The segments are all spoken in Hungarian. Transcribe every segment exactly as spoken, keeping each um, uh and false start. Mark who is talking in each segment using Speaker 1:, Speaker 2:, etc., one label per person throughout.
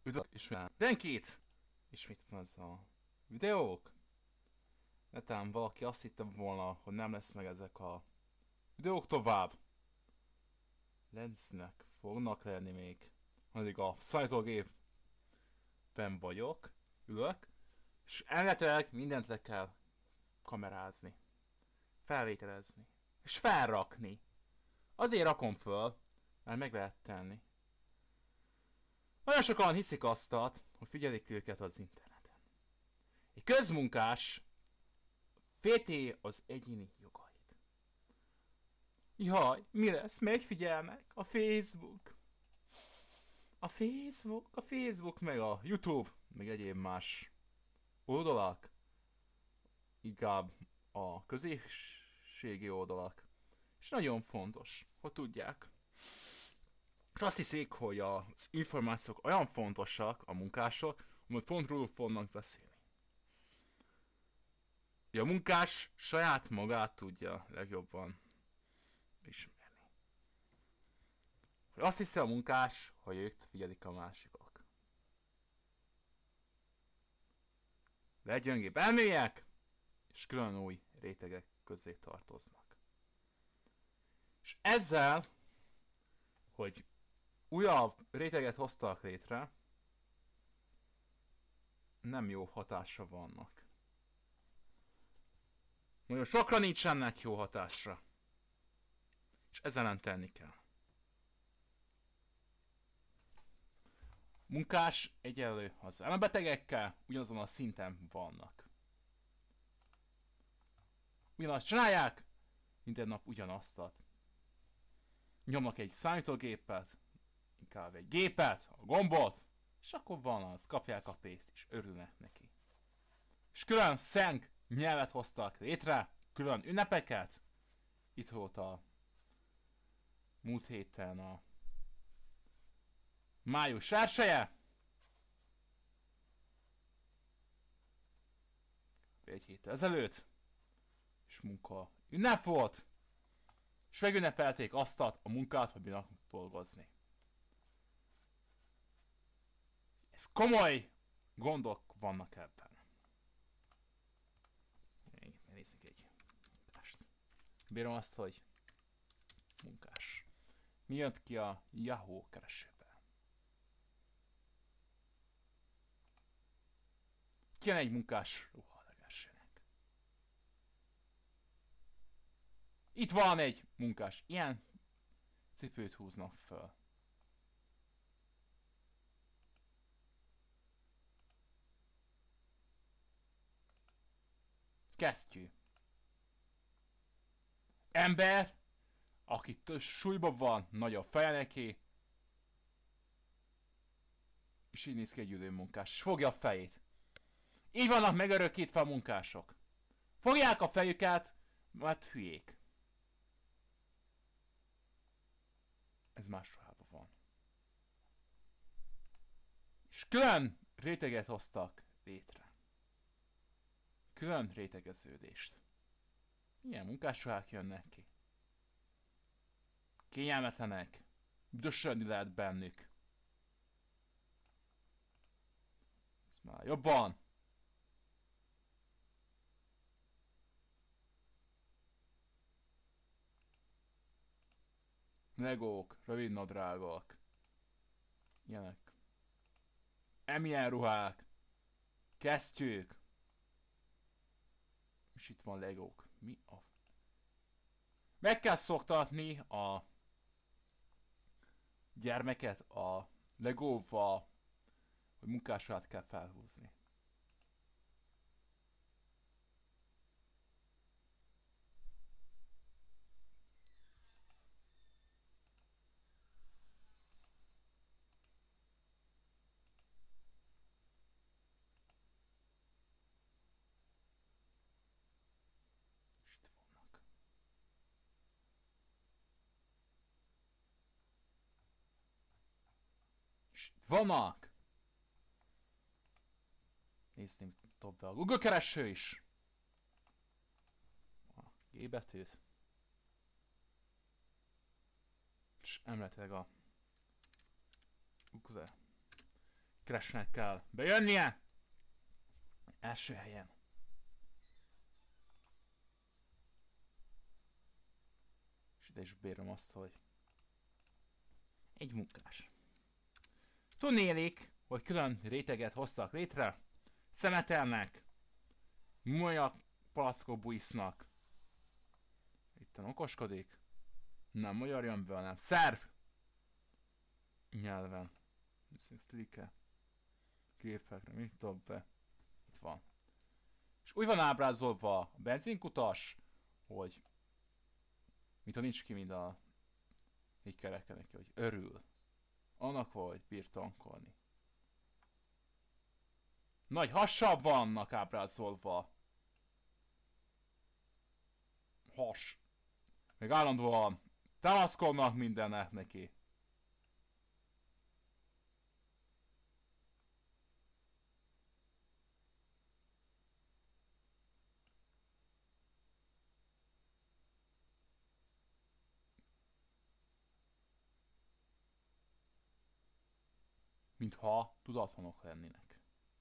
Speaker 1: Üdv és mindenkit! Ismét van ez a videók. Netán valaki azt hitte volna, hogy nem lesz meg ezek a videók tovább. Lesznek, fognak lenni még. Addig a szállítógépen vagyok, ülök, és elméletileg mindent le kell kamerázni, felvételezni, és felrakni. Azért rakom föl, mert meg lehet tenni. Nagyon sokan hiszik azt, hogy figyelik őket az interneten. Egy közmunkás félti az egyéni jogait. Jaj, mi lesz? Megfigyelnek? A Facebook. A Facebook, a Facebook, meg a YouTube, meg egyéb más oldalak. Inkább a közösségi oldalak. És nagyon fontos, hogy tudják. És azt hiszik, hogy az információk olyan fontosak a munkások, hogy pont róluk fognak beszélni. A munkás saját magát tudja legjobban ismerni. Azt hiszi a munkás, hogy őt figyelik a másikok. Leggyöngébb elmélyek, és külön új rétegek közé tartoznak. És ezzel, hogy újabb réteget hoztak létre, nem jó hatásra vannak. Nagyon sokra nincsenek jó hatásra. És ezzel nem tenni kell. Munkás egyenlő az elmebetegekkel, ugyanazon a szinten vannak. Ugyanazt csinálják, minden nap ugyanazt. Nyomnak egy számítógépet, inkább egy gépet, a gombot, és akkor van az, kapják a pénzt, és örülnek neki. És külön szeng nyelvet hoztak létre, külön ünnepeket. Itt volt a múlt héten a május elsője. Egy héttel ezelőtt. És munka ünnep volt. És megünnepelték azt a munkát, hogy bírnak dolgozni. Ez komoly gondok vannak ebben. Nézzük egy munkást. Bírom azt, hogy munkás. Mi jött ki a Yahoo keresőbe? Kijön egy munkás ruha a legelsőnek. Itt van egy munkás. Ilyen cipőt húznak föl. Kesztyű. Ember, aki súlyban van, nagy a feje neki, és így néz ki egy ülőmunkás, és fogja a fejét. Így vannak megörökítve a munkások. Fogják a fejüket, mert hülyék. Ez más ruhában van. És külön réteget hoztak létre. Külön rétegeződést. Ilyen munkásruhák jönnek ki. Kényelmetlenek. Büdösödni lehet bennük. Ez már jobban. Legók, rövid nadrágok. Ilyenek. Emilyen ruhák. Kesztyűk. És itt van legók. Mi a... Meg kell szoktatni a gyermeket a legóval, hogy munkásruhát kell felhúzni. És itt vannak. És itt vannak! Nézném tovább a Google kereső is. A G betűt. És emletileg a Google Keresnek kell bejönnie. Első helyen. És ide is bírom azt, hogy egy munkás. Tudnélik, hogy külön réteget hoztak létre, szemetelnek, műanyag palackok bújsznak. Itten okoskodik. Nem magyar jön be, hanem szerb nyelven. Slike. Képekre, mit dob be? Itt van. És úgy van ábrázolva a benzinkutas, hogy mintha nincs ki mind a így kereke neki, hogy örül. Annak, hogy bír tankolni. Nagy hassal vannak ábrázolva. Has. Még állandóan támaszkodnak mindennek neki. Mintha tudatlanok lennének.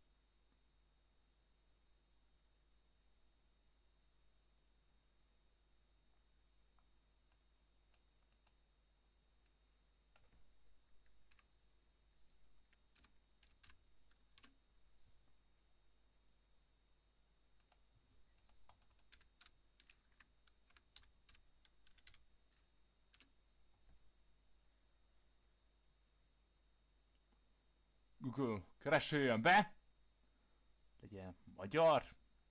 Speaker 1: Google keresőjön be. Legyen magyar.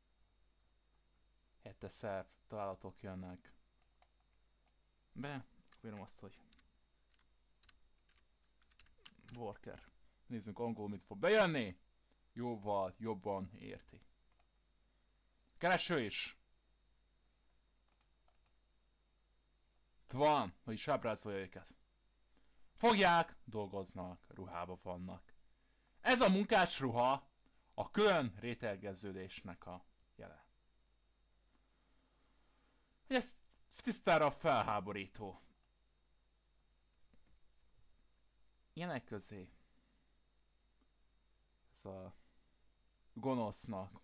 Speaker 1: Hetes szerb találatok jönnek be. Kírom azt, hogy worker. Nézzünk angol, mit fog bejönni. Jóval jobban érti. Kereső is. Itt van, hogy is ábrázolja őket. Fogják, dolgoznak, ruhába vannak. Ez a munkás ruha a külön rételgeződésnek a jele. Ez tisztára felháborító. Ilyenek közé ez a gonosznak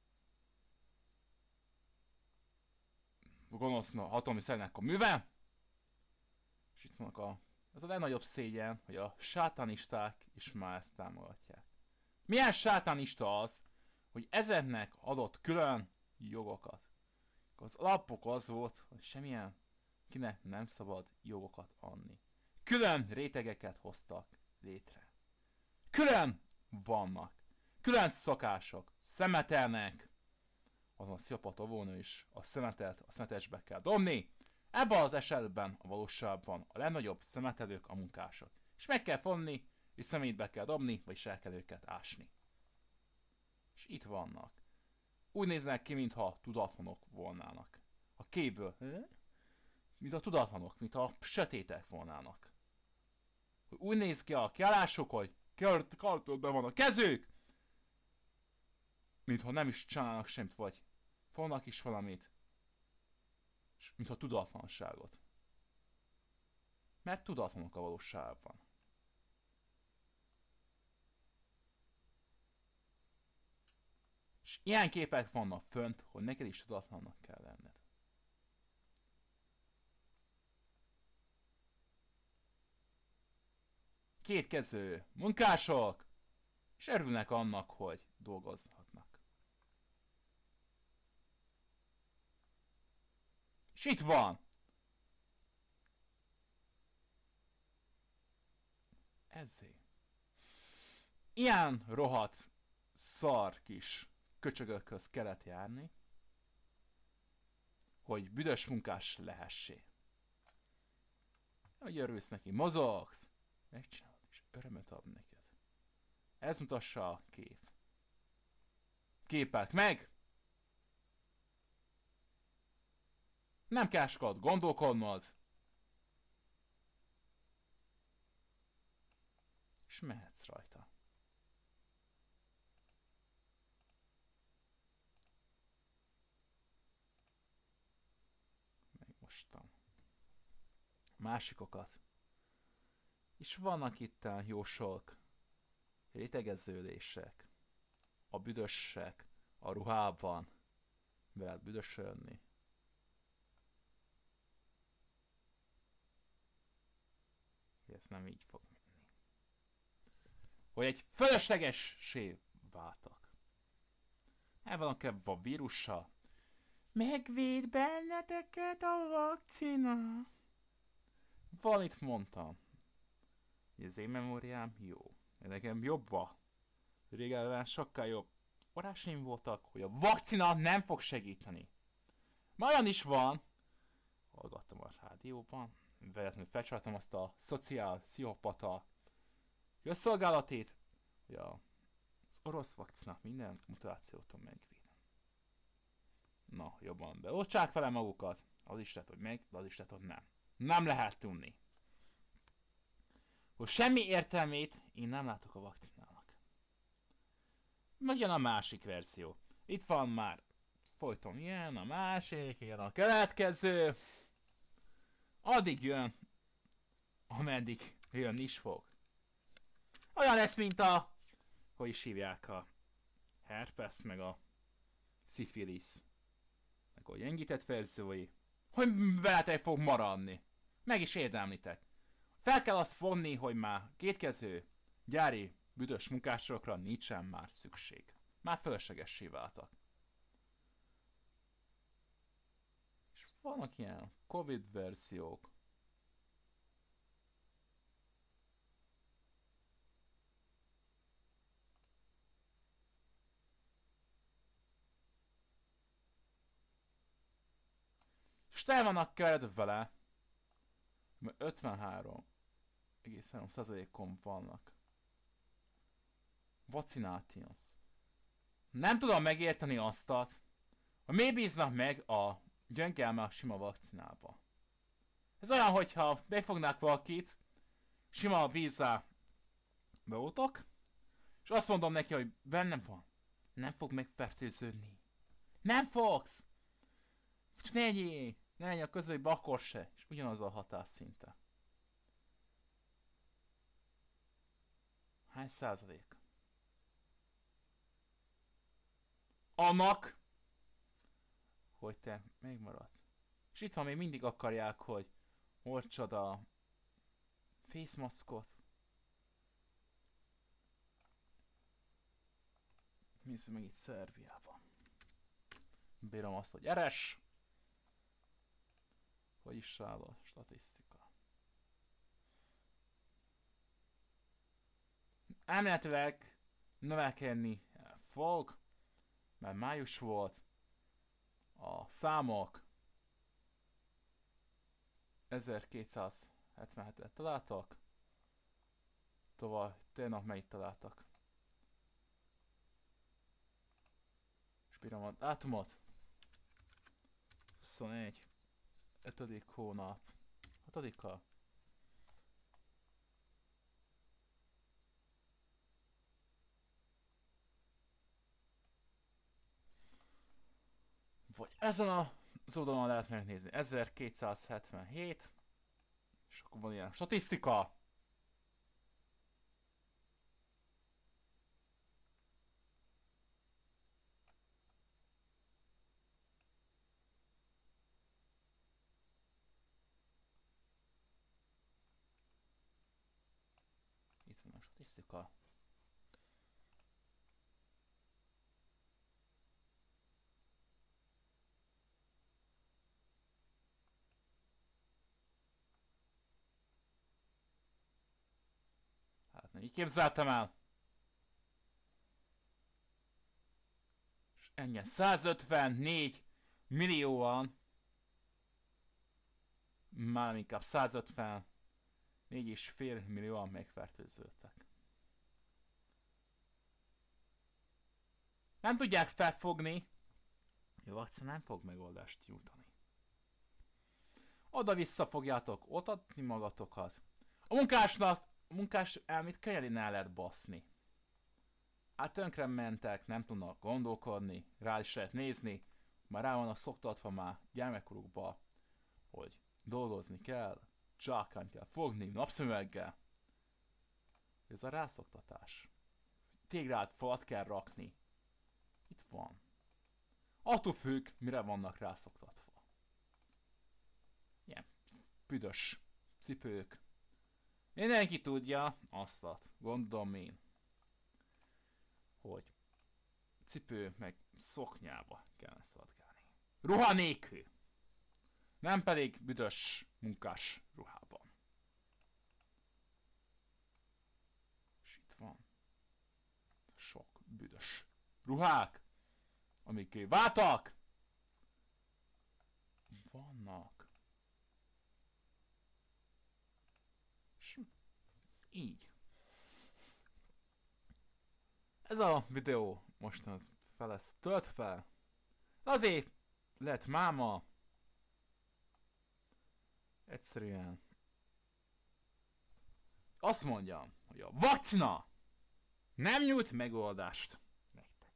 Speaker 1: a gonosznak atomi szernek a műve. És itt vannak a ez a legnagyobb szégyen, hogy a sátánisták is már ezt támogatják. Milyen sátánista az, hogy ezeknek adott külön jogokat? Az alapok az volt, hogy semmilyen kinek nem szabad jogokat adni. Külön rétegeket hoztak létre. Külön vannak. Külön szokások. Szemetelnek. Azon a sziapatovónő is a szemetelt a szemetesbe kell dobni. Ebben az esetben a valóságban a legnagyobb szemetelők a munkások. És meg kell fonni, és szemétbe kell dobni, vagy el kell őket ásni. És itt vannak. Úgy néznek ki, mintha tudatlanok volnának. A képből. Mint a tudatlanok, mint a sötétek volnának. Úgy néz ki a kiállások, hogy kartoltban van a kezük, mintha nem is csinálnak semmit, vagy fognak is valamit. És mintha tudatlanságot. Mert tudatlanok a valóságban. És ilyen képek vannak fönt, hogy neked is tudatlannak kell lenned. Kétkező munkások, és örülnek annak, hogy dolgozhatnak. És itt van! Ezzé. Ilyen rohadt szar kis köcsögökhöz kellett járni, hogy büdös munkás lehessé. Hogy örülsz neki, mozogsz, megcsinálod, és örömöt ad neked. Ez mutassa a kép. Képek meg! Nem kell sokat gondolkodnod. És mehetsz rajta. Még mostan. Másikokat. És vannak itt jó sok rétegeződések, a büdösek, a ruhában, be lehet büdösölni. Ez nem így fog menni. Hogy egy fölöslegessé váltak. El van a vírussal. Megvéd benneteket a vakcina. Valamit mondtam. Az én memóriám jó. Nekem jobba. Régen sokkal jobb forrásaim voltak, hogy a vakcina nem fog segíteni. Már olyan is van. Hallgattam a rádióban. Véletlenül felcsaltam azt a szociál pszichopata közszolgálatét, hogy a, az orosz vakcina minden mutációtól megvéd. Na, jobban beoltsák vele magukat. Az is lehet, hogy meg, de az is lehet, hogy nem. Nem lehet tudni. Hogy semmi értelmét én nem látok a vakcinának. Meg jön a másik verzió. Itt van már. Folyton jön a másik, jön a következő. Addig jön, ameddig jön is fog. Olyan lesz, mint a... Hogy is hívják a... herpes, meg a... szifilis. Meg a gyengített verziói. Hogy veletek fog maradni. Meg is érdemlitek. Fel kell azt fogni, hogy már kétkező gyári büdös munkásokra nincsen már szükség. Már fölöslegessé váltak. És vannak ilyen Covid verziók. És el vannak keredve vele, mert ötvenhárom egész három százalékon vannak vaccinációk. Nem tudom megérteni azt, hogy miért bíznak meg a gyöngelme a sima vakcinába. Ez olyan, hogyha befognák valakit, sima vízzel beoltok, és azt mondom neki, hogy bennem van. Nem fog megfertőződni. Nem fogsz! Csak ne egyél! Ne legyen a közelében akkor se. És ugyanaz a hatás szinte. Hány százalék? Annak, hogy te megmaradsz. És itt van, még mindig akarják, hogy oltsad a face maskot. Nézzük meg itt Szerbiában. Bírom azt, hogy eres. Hogy is áll a statisztika. Elméletileg növekedni fog, mert május volt, a számok ezerkétszázhetvenhetet találtak, tovább tegnap mennyit találtak. És bírom a dátumot. huszonegy. ötödik hónap. hatodika. Vagy ezen az oldalon lehet megnézni. ezerkétszázhetvenhét. És akkor van ilyen statisztika. Itt van a statisztika. Hát nem így képzeltem el. És ennyi százötvennégy millióan, már inkább százötvennégy és fél millióan megfertőződtek. Nem tudják felfogni, hogy a vakcina nem fog megoldást nyújtani. Oda-vissza fogjátok otatni magatokat. A munkásnak, a munkás elmét könnyen el lehet baszni. Hát tönkre mentek, nem tudnak gondolkodni, rá is lehet nézni, már rá vannak szoktatva már gyermekkorukba, hogy dolgozni kell, csákányt kell fogni, napszemüveggel. Ez a rászoktatás. téglált falat kell rakni. Itt van. Attól függ, mire vannak rászoktatva. Ilyen büdös cipők. Mindenki tudja azt, gondolom én, hogy cipő meg szoknyába kellene szaladgálni. Ruha nélkül. Nem pedig büdös munkás ruhában. És itt van sok büdös ruhák, amik váltak. Vannak. És így. Ez a videó most az fel lesz tölt fel. Azért lett máma. Egyszerűen azt mondjam, hogy a vakcina nem nyújt megoldást nektek.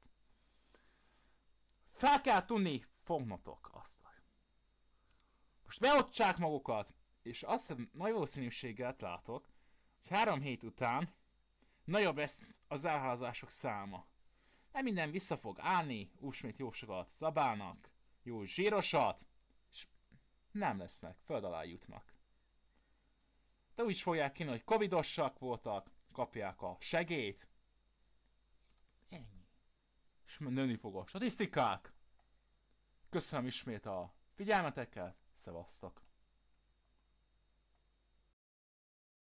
Speaker 1: Fel kell tudni fognotok azt. Most beadják magukat, és azt nagy valószínűséggel látok, hogy három hét után nagyobb lesz az elházások száma. Mert minden vissza fog állni, úsmét jó sokat szabálnak, jó zsírosat, és nem lesznek, föld alá jutnak. De úgy is fogják kínni, hogy covidosak voltak, kapják a segélyt. Ennyi. És nőni fog a statisztikák. Köszönöm ismét a figyelmeteket, szevasztok!